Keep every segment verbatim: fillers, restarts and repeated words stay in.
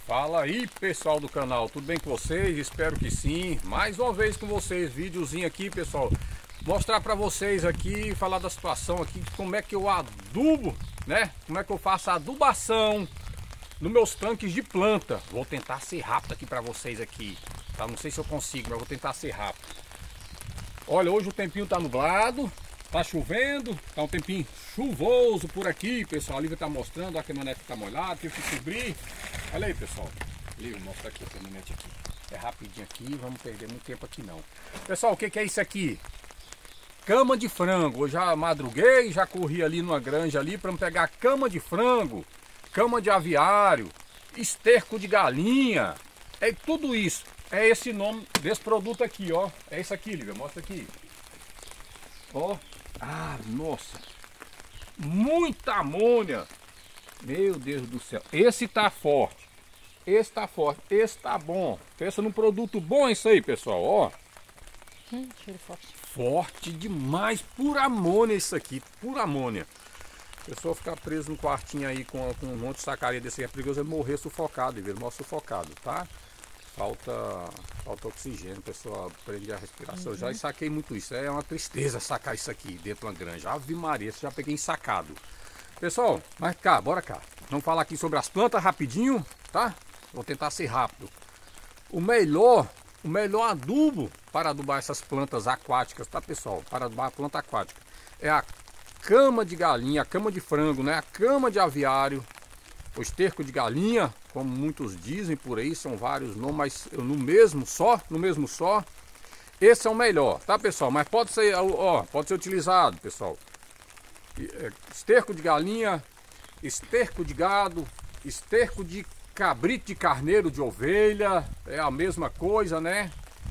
Fala aí, pessoal do canal, tudo bem com vocês? Espero que sim. Mais uma vez com vocês, videozinho aqui, pessoal. Mostrar para vocês aqui, falar da situação aqui, como é que eu adubo, né? Como é que eu faço a adubação nos meus tanques de planta. Vou tentar ser rápido aqui para vocês aqui, tá? Não sei se eu consigo, mas vou tentar ser rápido. Olha, hoje o tempinho tá nublado, tá chovendo, tá um tempinho chuvoso por aqui, pessoal. A Lívia tá mostrando, a caminhonete tá molhada, tive que cobrir. Olha aí, pessoal. Lívia, mostra aqui a caminhonete aqui. É rapidinho aqui, vamos perder muito tempo aqui não. Pessoal, o que que é isso aqui? Cama de frango. Eu já madruguei, já corri ali numa granja ali para pegar cama de frango, cama de aviário, esterco de galinha. É tudo isso. É esse nome desse produto aqui, ó. É isso aqui, Lívia, mostra aqui. Ó. Ah, nossa. Muita amônia. Meu Deus do céu. Esse tá forte. Esse tá forte. Esse tá bom. Pensa num produto bom isso aí, pessoal, ó. Hum, cheiro forte. Forte demais. Pura amônia isso aqui. Pura amônia. A pessoa ficar preso no quartinho aí com, com um monte de sacaria desse aqui é perigoso ele morrer sufocado, ele morre sufocado, tá? Falta, falta oxigênio, a pessoa prende a respiração. Uhum. Eu já saquei muito isso. É uma tristeza sacar isso aqui dentro de uma granja. Ave Maria, já peguei ensacado. Pessoal, mas cá, bora cá. Vamos falar aqui sobre as plantas rapidinho, tá? Vou tentar ser rápido. O melhor, o melhor adubo para adubar essas plantas aquáticas, tá, pessoal? Para adubar a planta aquática é a cama de galinha, a cama de frango, né? A cama de aviário, o esterco de galinha, como muitos dizem por aí, são vários nomes, mas no mesmo só, no mesmo só. Esse é o melhor, tá, pessoal? Mas pode ser, ó, pode ser utilizado, pessoal. Esterco de galinha, esterco de gado, esterco de cabrito, de carneiro, de ovelha, é a mesma coisa, né?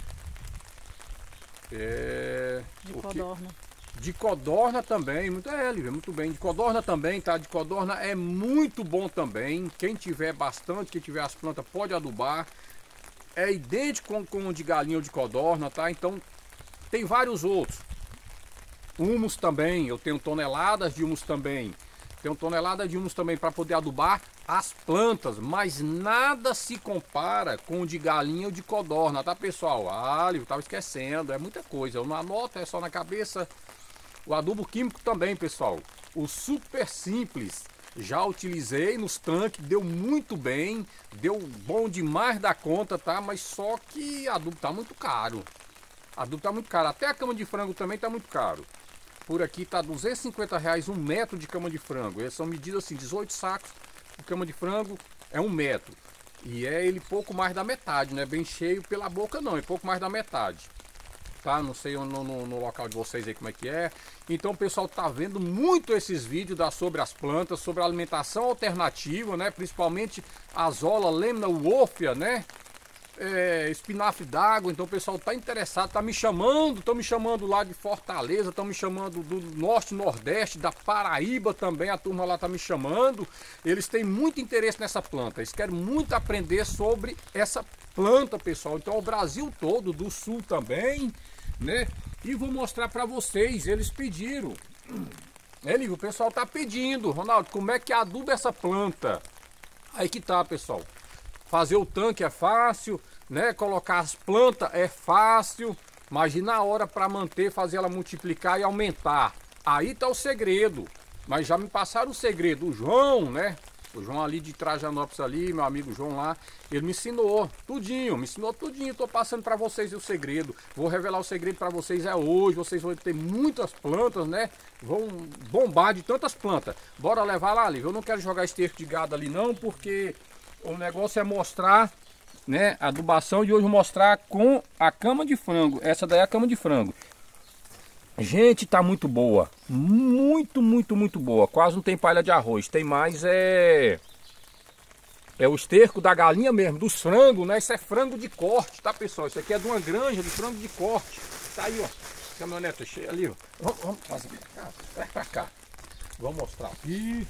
É... De codorna. De codorna também, muito é, Lívia, muito bem. De codorna também, tá? De codorna é muito bom também. Quem tiver bastante, quem tiver as plantas, pode adubar. É idêntico com, com o de galinha ou de codorna, tá? Então, tem vários outros. Humus também, eu tenho toneladas de humus também. Tenho toneladas de humus também para poder adubar as plantas, mas nada se compara com o de galinha ou de codorna, tá, pessoal? Ah, eu tava esquecendo, é muita coisa. Eu não anoto, é só na cabeça. O adubo químico também, pessoal. O super simples. Já utilizei nos tanques, deu muito bem. Deu bom demais da conta, tá? Mas só que adubo tá muito caro. Adubo tá muito caro. Até a cama de frango também tá muito caro. Por aqui tá duzentos e cinquenta reais um metro de cama de frango. Eles são medidas assim, dezoito sacos de cama de frango é um metro. E é ele pouco mais da metade, não é bem cheio pela boca não, é pouco mais da metade. Tá? Não sei no, no, no local de vocês aí como é que é. Então o pessoal tá vendo muito esses vídeos da, sobre as plantas, sobre a alimentação alternativa, né? Principalmente azola, lêmina, uófia, né? É, espinafre d'água. Então o pessoal tá interessado, tá me chamando, estão me chamando lá de Fortaleza, estão me chamando do norte, nordeste, da Paraíba também, a turma lá tá me chamando. Eles têm muito interesse nessa planta, eles querem muito aprender sobre essa planta, pessoal. Então o Brasil todo, do sul também, né? E vou mostrar para vocês, eles pediram. Ele, o pessoal tá pedindo, Ronaldo, como é que aduba essa planta? Aí que tá, pessoal. Fazer o tanque é fácil, né? Colocar as plantas é fácil, mas na hora para manter, fazer ela multiplicar e aumentar. Aí tá o segredo. Mas já me passaram o segredo. O João, né? O João ali de Trajanópolis ali, meu amigo João lá, ele me ensinou tudinho, me ensinou tudinho. Tô passando para vocês o segredo. Vou revelar o segredo para vocês é hoje. Vocês vão ter muitas plantas, né? Vão bombar de tantas plantas. Bora levar lá, Lívia. Eu não quero jogar esterco de gado ali não, porque o negócio é mostrar, né, a adubação de hoje, mostrar com a cama de frango. Essa daí é a cama de frango. Gente, tá muito boa. Muito, muito, muito boa. Quase não tem palha de arroz. Tem mais é... É o esterco da galinha mesmo, dos frangos, né? Isso é frango de corte, tá, pessoal? Isso aqui é de uma granja de frango de corte. Tá aí, ó. Caminhonete cheia ali, ó. Vamos, vamos fazer pra cá. Vai pra cá. Vamos mostrar aqui.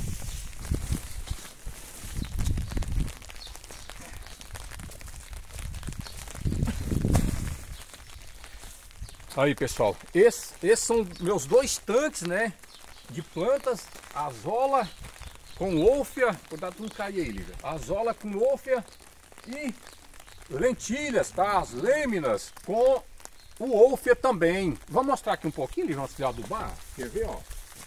Aí, pessoal, esses, esses são meus dois tanques, né, de plantas, azola, com wolfia, cuidado não cair aí, Lívia. Azola com wolfia e lentilhas, tá? As lâminas com o wolfia também. Vamos mostrar aqui um pouquinho, Lívia, antes de adubar. Quer ver, ó?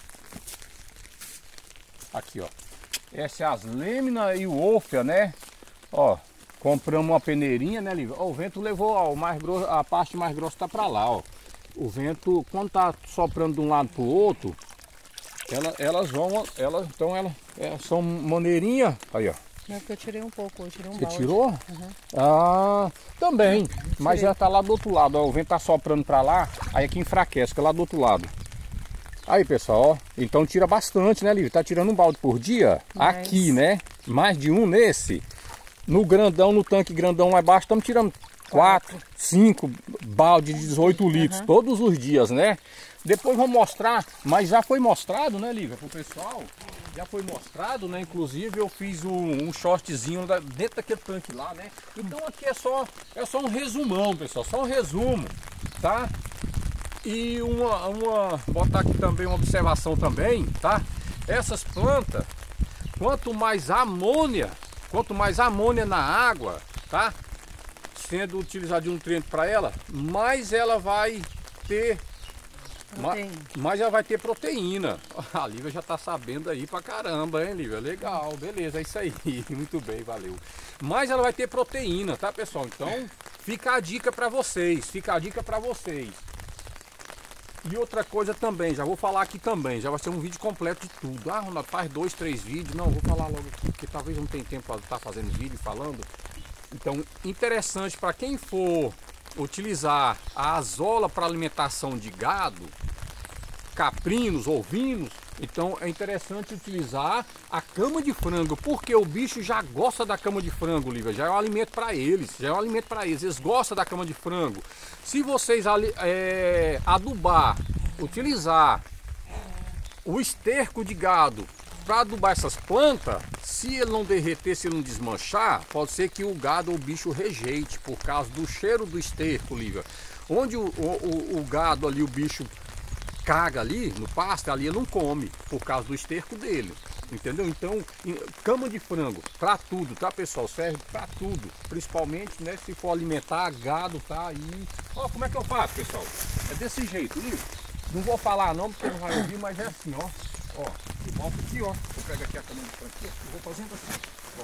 Aqui, ó. Essa é as lâminas e o wolfia, né? Ó, compramos uma peneirinha, né, Lívia? Ó, o vento levou, ó, o mais grosso, a parte mais grossa tá pra lá, ó. O vento, quando tá soprando de um lado pro outro, ela, elas vão, elas, então elas, elas são maneirinha, aí, ó. Não, porque eu tirei um pouco, eu tirei um Você balde. tirou? Uhum. Ah, também, mas Tirei. ela tá lá do outro lado, ó, o vento tá soprando pra lá, aí aqui enfraquece, que é lá do outro lado. Aí, pessoal, ó, então tira bastante, né, Lívia? Tá tirando um balde por dia? Mas... Aqui, né? Mais de um nesse. No grandão, no tanque grandão lá embaixo, estamos tirando quatro, cinco balde de dezoito litros, uhum. todos os dias, né? Depois vou mostrar, mas já foi mostrado, né, Lívia, pro pessoal. Já foi mostrado, né? Inclusive eu fiz um, um shortzinho da, dentro daquele tanque lá, né? Então aqui é só, é só um resumão, pessoal, só um resumo, tá? E uma, uma, botar aqui também uma observação também, tá? Essas plantas, quanto mais amônia, quanto mais amônia na água, tá? Sendo utilizado de nutriente para ela, mais ela vai ter, mais, mais ela vai ter proteína. A Lívia já tá sabendo aí pra caramba, hein, Lívia? Legal, beleza, é isso aí. Muito bem, valeu. Mais ela vai ter proteína, tá, pessoal? Então, fica a dica para vocês, fica a dica para vocês. E outra coisa também, já vou falar aqui também, já vai ser um vídeo completo de tudo. Ah, Ronaldo, faz dois, três vídeos. Não, vou falar logo aqui, porque talvez não tenha tempo para estar fazendo vídeo falando. Então, interessante para quem for utilizar a azola para alimentação de gado, caprinos, ovinos, então é interessante utilizar a cama de frango, porque o bicho já gosta da cama de frango, Lívia, já é um alimento para eles, já é um alimento para eles, eles gostam da cama de frango. Se vocês é, adubar, utilizar o esterco de gado para adubar essas plantas, se ele não derreter, se ele não desmanchar, pode ser que o gado ou o bicho rejeite, por causa do cheiro do esterco, Lívia. Onde o, o, o gado ali, o bicho caga ali no pasto, ali ele não come, por causa do esterco dele, entendeu? Então, cama de frango, para tudo, tá, pessoal? Serve para tudo, principalmente, né, se for alimentar gado, tá aí. Ó, como é que eu faço, pessoal? É desse jeito, Lívia. Não vou falar não, porque não vai ouvir, mas é assim, ó. Ó, eu boto aqui, ó. Eu pego aqui a cama de frango aqui, eu vou fazendo assim, ó.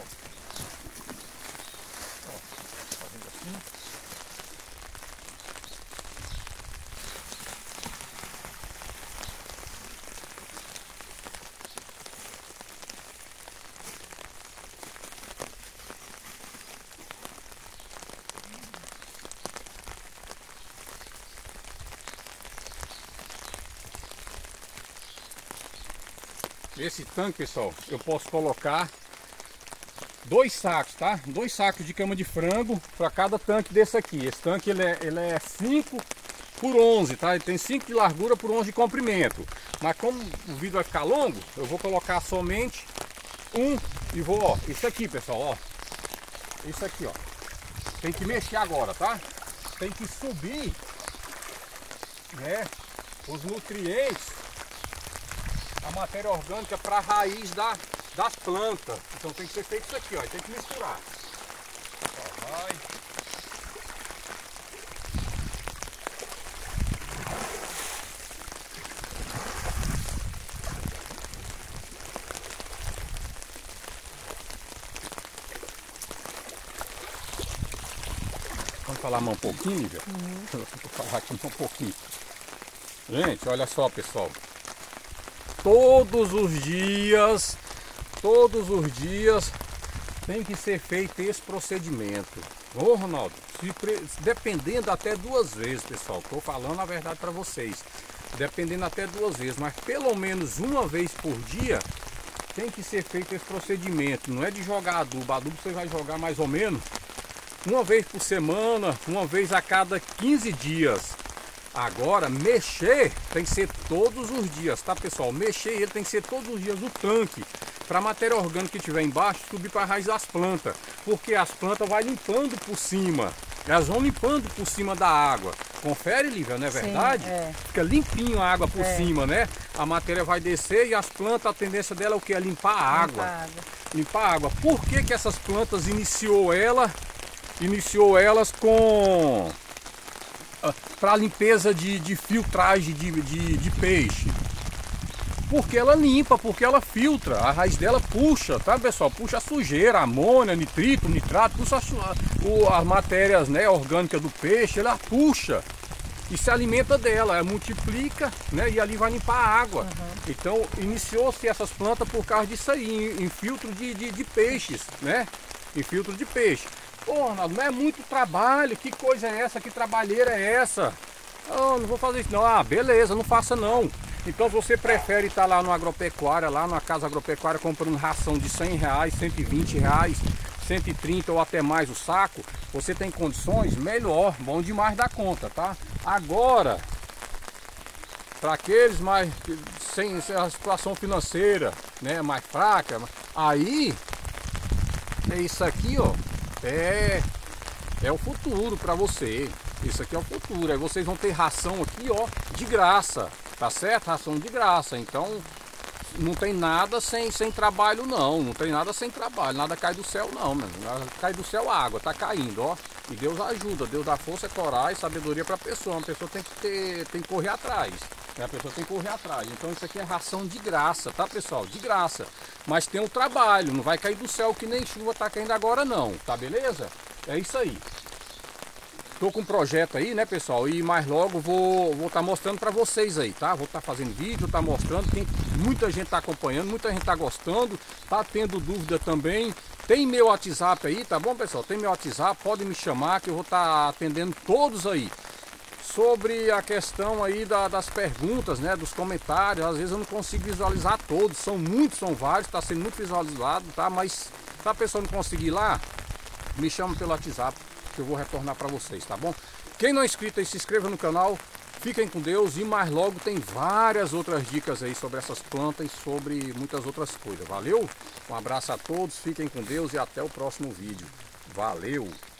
Ó, fazendo assim. Esse tanque, pessoal, eu posso colocar dois sacos, tá? Dois sacos de cama de frango para cada tanque desse aqui. Esse tanque ele é, ele é cinco por onze, tá? Ele tem cinco de largura por onze de comprimento. Mas como o vídeo vai ficar longo, eu vou colocar somente um e vou, ó, isso aqui, pessoal, ó. Isso aqui, ó. Tem que mexer agora, tá? Tem que subir, né, os nutrientes, a matéria orgânica para a raiz da, das plantas. Então tem que ser feito isso aqui, ó. Tem que misturar. Ó, vai. Vamos falar mais um pouquinho, Lívia? Uhum. Vou falar aqui um pouquinho. Gente, olha só, pessoal. Todos os dias, todos os dias tem que ser feito esse procedimento. Ô, Ronaldo, se pre... dependendo até duas vezes, pessoal, estou falando a verdade para vocês, dependendo até duas vezes, mas pelo menos uma vez por dia tem que ser feito esse procedimento. Não é de jogar adubo, adubo você vai jogar mais ou menos uma vez por semana, uma vez a cada quinze dias. Agora, mexer tem que ser todos os dias, tá, pessoal? Mexer ele tem que ser todos os dias o tanque, para a matéria orgânica que tiver embaixo subir para a raiz das plantas, porque as plantas vai limpando por cima, elas vão limpando por cima da água. Confere, Lívia, não é verdade? Sim, é. Fica limpinho a água por É. cima, né? A matéria vai descer e as plantas, a tendência dela é o que? É limpar a água. Limpar a água. Limpar a água. Por que que essas plantas iniciou ela? Iniciou elas com para limpeza de, de filtragem de, de, de peixe. Porque ela limpa, porque ela filtra, a raiz dela puxa, tá, pessoal? Puxa a sujeira, a amônia, nitrito, nitrato, puxa as, o, as matérias, né, orgânicas do peixe, ela puxa e se alimenta dela, ela multiplica, né, e ali vai limpar a água. Uhum. Então iniciou-se essas plantas por causa disso aí, em, em filtro de, de, de peixes, né? Em filtro de peixe. Pô, Ronaldo, não é muito trabalho, que coisa é essa, que trabalheira é essa? Oh, não vou fazer isso não. Ah, beleza, não faça não. Então se você prefere estar lá no agropecuária, lá na casa agropecuária comprando ração de cem reais, cento e vinte reais, cento e trinta ou até mais o saco, você tem condições, melhor, bom demais da conta, tá? Agora, para aqueles mais sem, sem a situação financeira, né, mais fraca, aí é isso aqui, ó, é é o futuro para você. Isso aqui é o futuro. Aí vocês vão ter ração aqui, ó, de graça. Tá certo? Ração de graça. Então não tem nada sem, sem trabalho não. Não tem nada sem trabalho. Nada cai do céu não, mano. Cai do céu a água, tá caindo, ó. E Deus ajuda. Deus dá força, coragem, sabedoria pra pessoa. Uma pessoa tem que ter, tem que correr atrás. A pessoa tem que correr atrás. Então isso aqui é ração de graça, tá, pessoal? De graça. Mas tem um trabalho. Não vai cair do céu que nem chuva tá caindo agora não. Tá beleza? É isso aí. Tô com um projeto aí, né, pessoal? E mais logo vou vou estar mostrando para vocês aí, tá? Vou estar fazendo vídeo, tá mostrando. Tem muita gente tá acompanhando, muita gente tá gostando, tá tendo dúvida também. Tem meu WhatsApp aí, tá bom, pessoal? Tem meu WhatsApp, pode me chamar que eu vou estar atendendo todos aí. Sobre a questão aí da, das perguntas, né, dos comentários, às vezes eu não consigo visualizar todos, são muitos, são vários, tá sendo muito visualizado, tá? Mas se a pessoa não conseguir ir lá, me chama pelo WhatsApp, que eu vou retornar para vocês, tá bom? Quem não é inscrito aí, se inscreva no canal, fiquem com Deus e mais logo tem várias outras dicas aí sobre essas plantas e sobre muitas outras coisas, valeu? Um abraço a todos, fiquem com Deus e até o próximo vídeo, valeu!